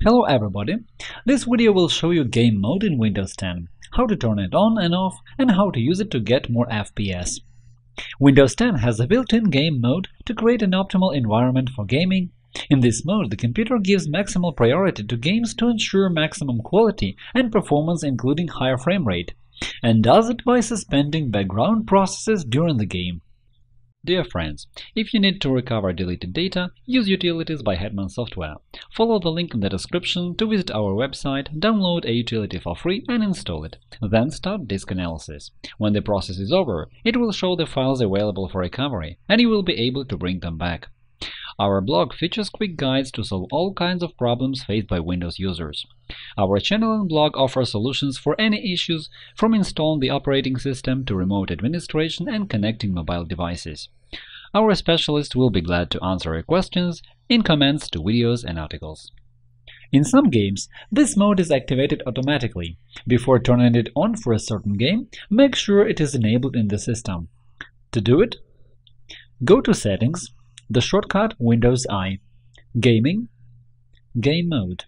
Hello everybody! This video will show you game mode in Windows 10, how to turn it on and off, and how to use it to get more FPS. Windows 10 has a built-in game mode to create an optimal environment for gaming. In this mode, the computer gives maximal priority to games to ensure maximum quality and performance including higher frame rate, and does it by suspending background processes during the game. Dear friends, if you need to recover deleted data, use Utilities by Hetman Software. Follow the link in the description to visit our website, download a utility for free and install it. Then start disk analysis. When the process is over, it will show the files available for recovery, and you will be able to bring them back. Our blog features quick guides to solve all kinds of problems faced by Windows users. Our channel and blog offer solutions for any issues, from installing the operating system to remote administration and connecting mobile devices. Our specialists will be glad to answer your questions in comments to videos and articles. In some games, this mode is activated automatically. Before turning it on for a certain game, make sure it is enabled in the system. To do it, go to Settings, the shortcut Windows I, Gaming, Game Mode.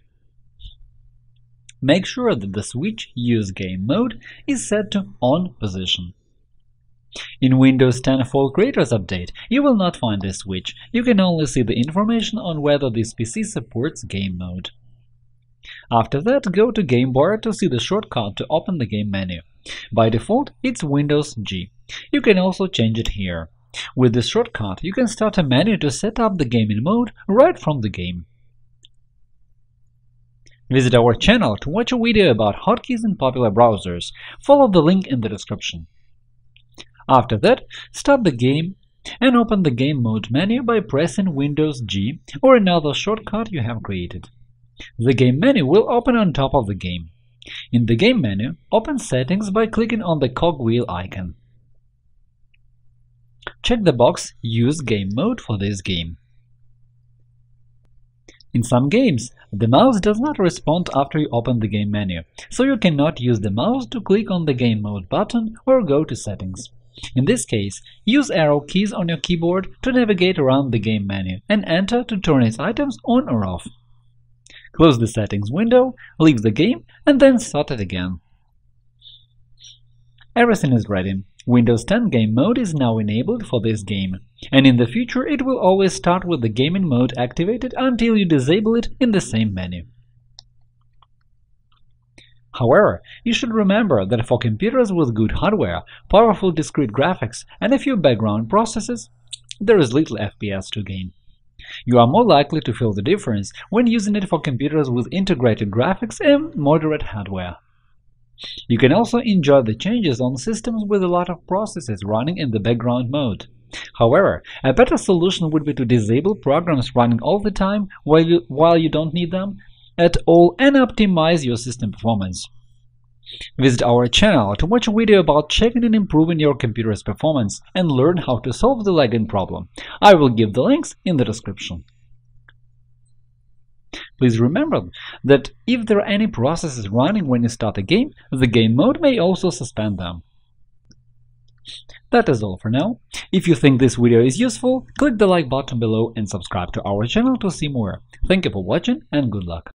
Make sure that the switch Use Game Mode is set to On position. In Windows 10 Fall Creators Update, you will not find this switch. You can only see the information on whether this PC supports Game Mode. After that, go to Game Bar to see the shortcut to open the game menu. By default, it's Windows G. You can also change it here. With this shortcut, you can start a menu to set up the gaming mode right from the game. Visit our channel to watch a video about hotkeys in popular browsers. Follow the link in the description. After that, start the game and open the Game Mode menu by pressing Windows G or another shortcut you have created. The game menu will open on top of the game. In the game menu, open Settings by clicking on the cogwheel icon. Check the box Use Game Mode for this game. In some games, the mouse does not respond after you open the game menu, so you cannot use the mouse to click on the Game Mode button or go to Settings. In this case, use arrow keys on your keyboard to navigate around the game menu and Enter to turn its items on or off. Close the Settings window, leave the game, and then start it again. Everything is ready. Windows 10 Game Mode is now enabled for this game, and in the future it will always start with the gaming mode activated until you disable it in the same menu. However, you should remember that for computers with good hardware, powerful discrete graphics, and a few background processes, there is little FPS to gain. You are more likely to feel the difference when using it for computers with integrated graphics and moderate hardware. You can also enjoy the changes on systems with a lot of processes running in the background mode. However, a better solution would be to disable programs running all the time while you don't need them at all and optimize your system performance. Visit our channel to watch a video about checking and improving your computer's performance and learn how to solve the lagging problem. I will give the links in the description. Please remember that if there are any processes running when you start a game, the game mode may also suspend them. That is all for now. If you think this video is useful, click the like button below and subscribe to our channel to see more. Thank you for watching and good luck!